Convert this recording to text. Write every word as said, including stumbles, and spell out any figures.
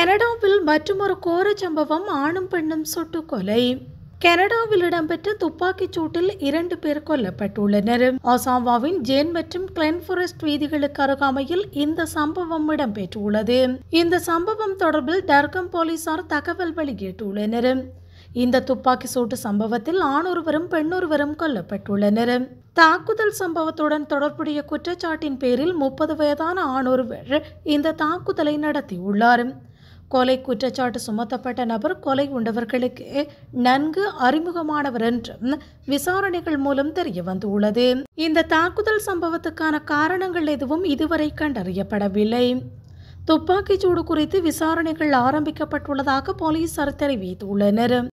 கனடாவில் மற்றுமொரு கோர சம்பவம். ஆணும் பெண்ணும் சுட்டுக் கொலை. கனடாவில் இடம்பெற்ற துப்பாக்கிச் சூட்டில் இரண்டு பேர் கொல்லப்பட்டுள்ளனர். ஒசாவாவின் ஜேன் மற்றும் கிளென்ஃபாரெஸ்ட் வீதிகளுக்கு அருகாமையில் இந்த சம்பவம் இடம்பெற்றுள்ளது. இந்த சம்பவம் தொடர்பில் டர்கம் போலீசார் தகவல் வெளியிட்டுள்ளனர். இந்த துப்பாக்கி சூட்டு சம்பவத்தில் ஆணொருவரும் பெண்ணொருவரும் கொல்லப்பட்டுள்ளனர். தாக்குதல் சம்பவத்துடன் தொடர்புடைய குற்றச்சாட்டின் பேரில் முப்பது வயதான ஆணொருவர் இந்த தாக்குதலை நடத்தியுள்ளார். கொலை குற்றச்சாட்டு சுமத்தப்பட்ட நபர் கொலை உண்டவர்களுக்கு நன்கு அறிமுகமானவர் என்றும் விசாரணைகள் மூலம் தெரிய வந்துள்ளது. இந்த தாக்குதல் சம்பவத்துக்கான காரணங்கள் எதுவும் இதுவரை கண்டறியப்படவில்லை. துப்பாக்கிச்சூடு குறித்து விசாரணைகள் ஆரம்பிக்கப்பட்டுள்ளதாக போலீசார் தெரிவித்துள்ளனர்.